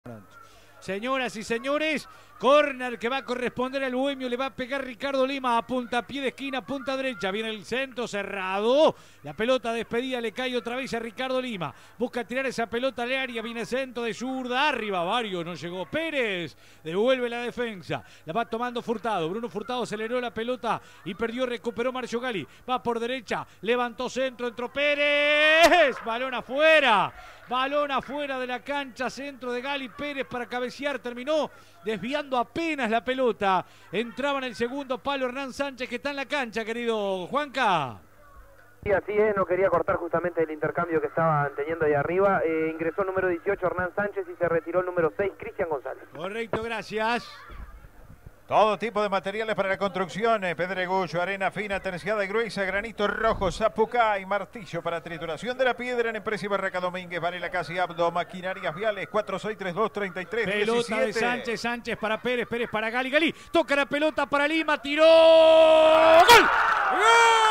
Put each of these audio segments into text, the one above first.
Señoras y señores, córner que va a corresponder al Bohemio, le va a pegar Ricardo Lima a puntapié de esquina, punta derecha, viene el centro cerrado, la pelota despedida le cae otra vez a Ricardo Lima, busca tirar esa pelota al área, viene centro de zurda, arriba Vario, no llegó Pérez, devuelve la defensa, la va tomando Furtado, Bruno Furtado aceleró la pelota y perdió, recuperó Marcio Gali, va por derecha, levantó centro, entró Pérez, balón afuera de la cancha, centro de Gali, Pérez para cabecear, terminó desviando apenas la pelota, entraba en el segundo palo Hernán Sánchez que está en la cancha, querido Juanca. Sí, así es, no quería cortar justamente el intercambio que estaban teniendo ahí arriba, ingresó el número 18 Hernán Sánchez y se retiró el número 6 Cristian González. Correcto, gracias. Todo tipo de materiales para la construcción, pedregullo, arena fina, terciada y gruesa, granito rojo, zapucay, martillo para trituración de la piedra en Empresa y Barraca Domínguez, Varela Casi Abdo, Maquinarias Viales, 463233. Pelota 17. De Sánchez para Pérez, Pérez para Gali, Gali toca la pelota para Lima, tiró, ¡gol! ¡Gol!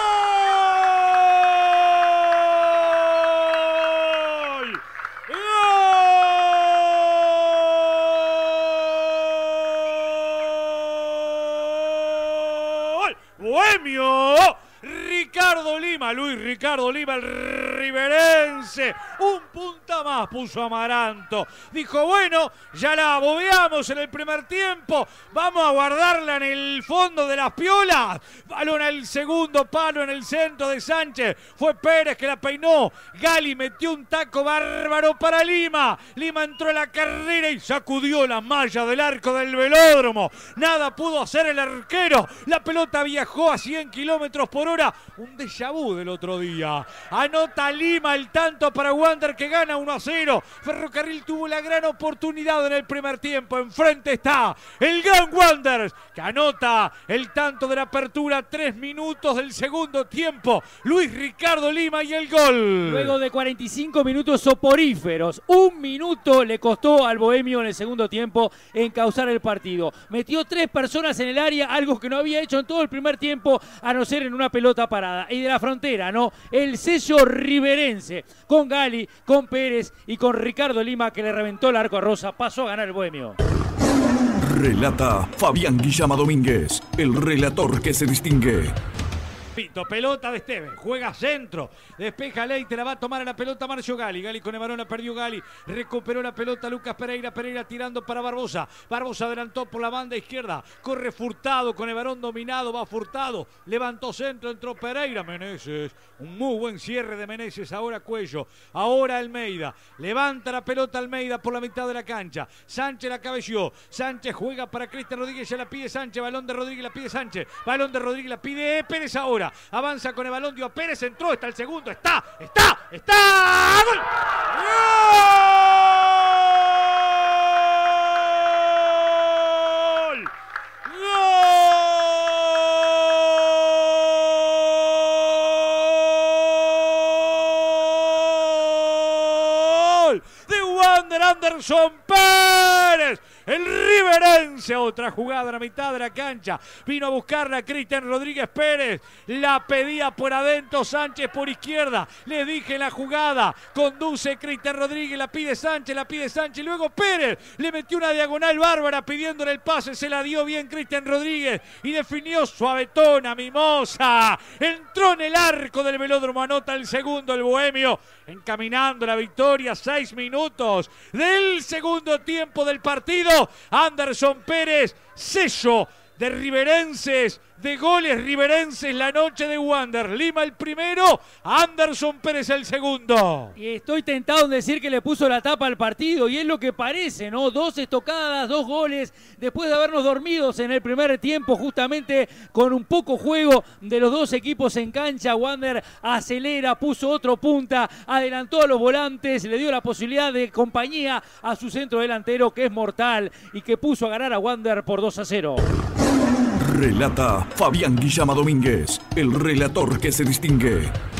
Bohemio, Ricardo Lima, Luis Ricardo Lima, el riverense, un punta más puso Amaranto, dijo bueno, ya la bobeamos en el primer tiempo, vamos a guardarla en el fondo de las piolas, balón al segundo palo en el centro de Sánchez, fue Pérez que la peinó, Gali metió un taco bárbaro para Lima, Lima entró a la carrera y sacudió la malla del arco del velódromo, nada pudo hacer el arquero, la pelota viajó a 100 kilómetros por hora, un déjà vu del otro día, anota Lima el tanto para Wander que gana 1-0, Ferrocarril tuvo la gran oportunidad en el primer tiempo, enfrente está el gran Wanderers que anota el tanto de la apertura, 3 minutos del segundo tiempo, Luis Ricardo Lima y el gol. Luego de 45 minutos soporíferos, 1 minuto le costó al Bohemio en el segundo tiempo encauzar el partido, metió 3 personas en el área, algo que no había hecho en todo el primer tiempo, a no ser en una pelota parada, y de la frontera, ¿no? El sello riverense, con Gali, con Pérez y con Ricardo Lima que le reventó el arco a Rosa, pasó a ganar el Bohemio. Relata Fabián Guillama Domínguez, el relator que se distingue. Pelota de Esteban, juega centro, despeja Leite, la va a tomar a la pelota Marcio Gali, Gali con Evarón, la perdió Gali, recuperó la pelota Lucas Pereira, Pereira tirando para Barbosa, Barbosa adelantó por la banda izquierda, corre Furtado con Evarón dominado, va Furtado, levantó centro, entró Pereira, Meneses, un muy buen cierre de Meneses, ahora Cuello, ahora Almeida, levanta la pelota Almeida por la mitad de la cancha, Sánchez la cabeció, Sánchez juega para Cristian Rodríguez, ya la pide Sánchez, balón de Rodríguez, la pide Sánchez, balón de Rodríguez, la pide Pérez ahora, avanza con el balón, dio Pérez, entró, está el segundo, está, ¡gol! ¡Gol! De Wander Anderson Pérez, el riverense, otra jugada a la mitad de la cancha, vino a buscarla Cristian Rodríguez Pérez, la pedía por adentro Sánchez por izquierda, le dije la jugada, conduce Cristian Rodríguez, la pide Sánchez, luego Pérez, le metió una diagonal bárbara pidiéndole el pase, se la dio bien Cristian Rodríguez y definió suavetona, mimosa, entró en el arco del velódromo, anota el segundo el Bohemio, encaminando la victoria, 6 minutos del segundo tiempo del partido. Anderson Pérez, sello de riverenses, de goles riverenses la noche de Wander. Lima el primero, Anderson Pérez el segundo. Y estoy tentado en decir que le puso la tapa al partido, y es lo que parece, ¿no? 2 estocadas, 2 goles, después de habernos dormidos en el primer tiempo, justamente con un poco juego de los dos equipos en cancha. Wander acelera, puso otro punta, adelantó a los volantes, le dio la posibilidad de compañía a su centro delantero, que es mortal, y que puso a ganar a Wander por 2-0. Relata Fabián Guillama Domínguez, el relator que se distingue.